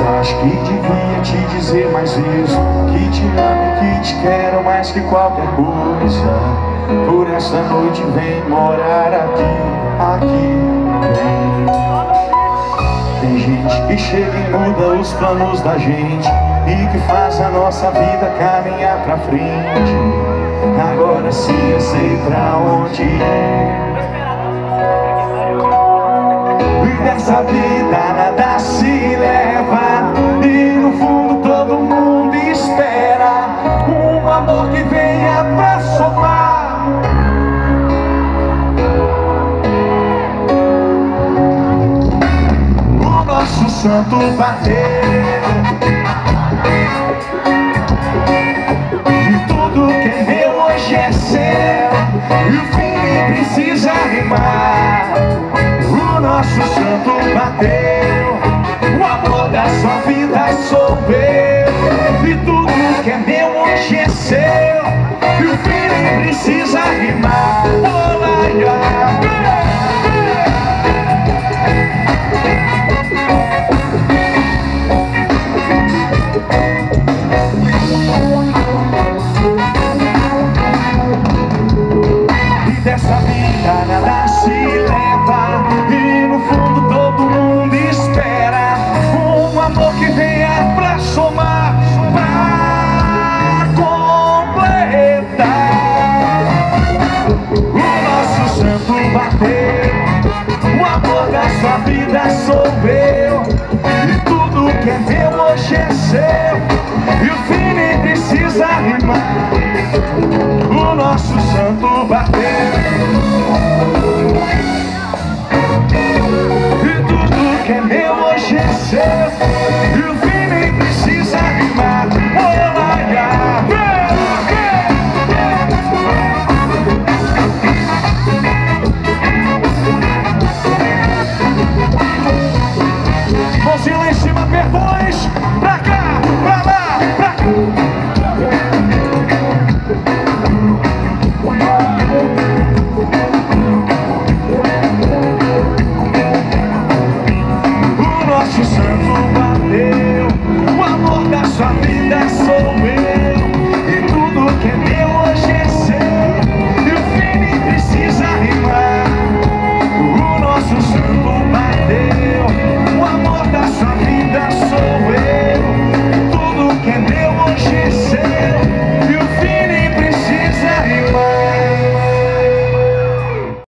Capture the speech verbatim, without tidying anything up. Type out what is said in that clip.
Acho que devia te dizer mais isso, que te amo e que te quero mais que qualquer coisa. Por essa noite vem morar aqui, aqui vem. Tem gente que chega e muda os planos da gente e que faz a nossa vida caminhar pra frente. Agora sim eu sei pra onde ir. E dessa vida nada se leva, e no fundo todo mundo espera um amor que venha pra somar. O nosso santo bateu, e tudo que é meu hoje é seu, e o fim precisa rimar. O nosso santo bateu, o amor da sua vida sou eu, e tudo que é meu hoje é seu, e o fim precisa rimar. Olá, e dessa vida nada se leva, e no fundo todo mundo espera um amor que venha pra somar, pra completar. O nosso santo bateu, o amor da sua vida sou eu, e tudo que é meu hoje é seu, e o fim nem precisa rimar. O nosso santo bateu, e tudo que é meu hoje é seu, e o fim nem precisa rimar. Olá, mãozinha lá em cima, perdoe.